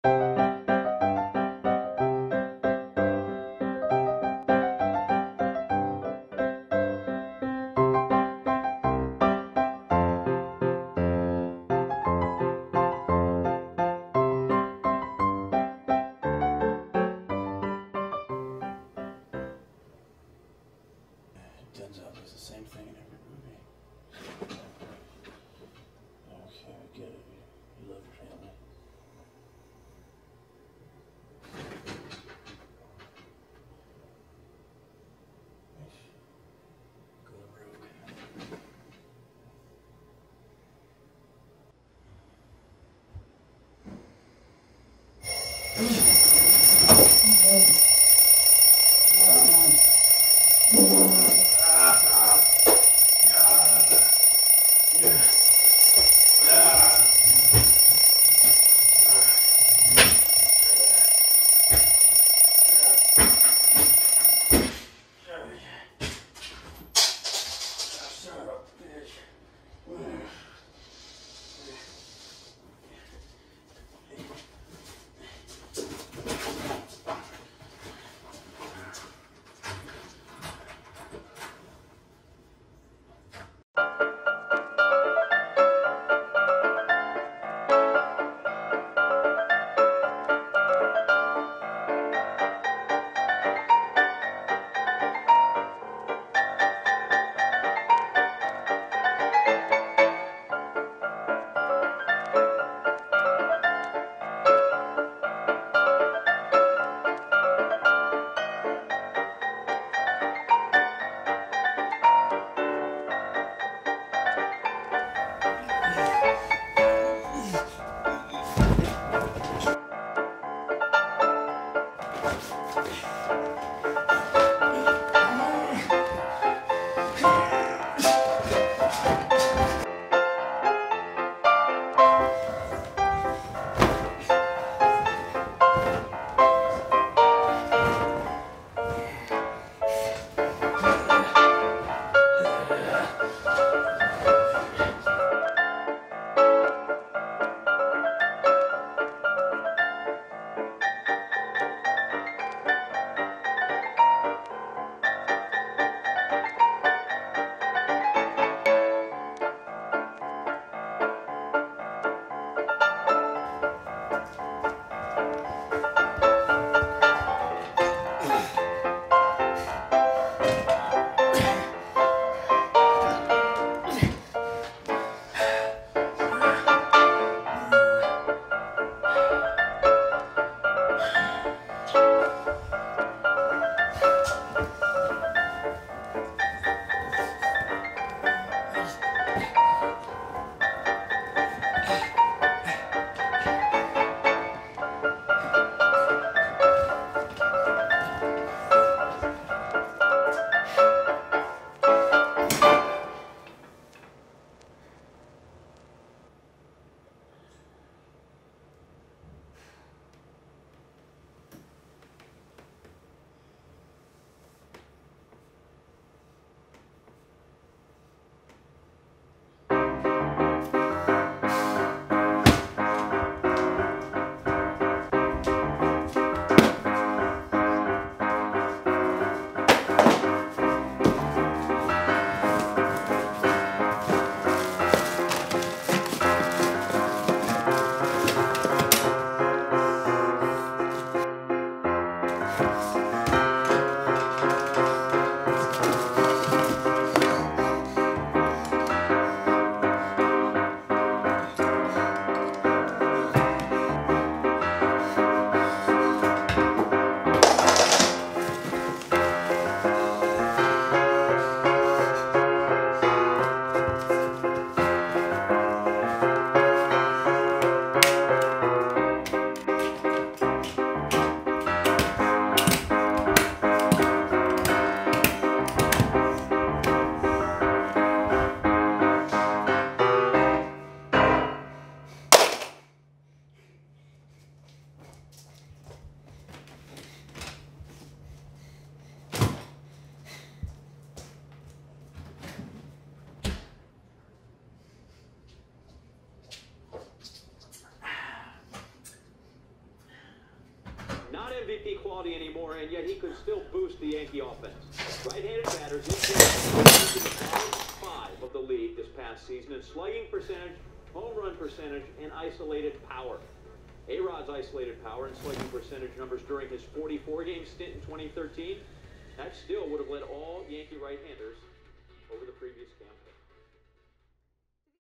Denzel does the same thing in every movie. Okay, I get it. You love your family. MVP quality anymore, and yet he could still boost the Yankee offense. Right-handed batters in the bottom 5 of the league this past season in slugging percentage, home run percentage, and isolated power. A-Rod's isolated power and slugging percentage numbers during his 44-game stint in 2013, that still would have led all Yankee right-handers over the previous campaign.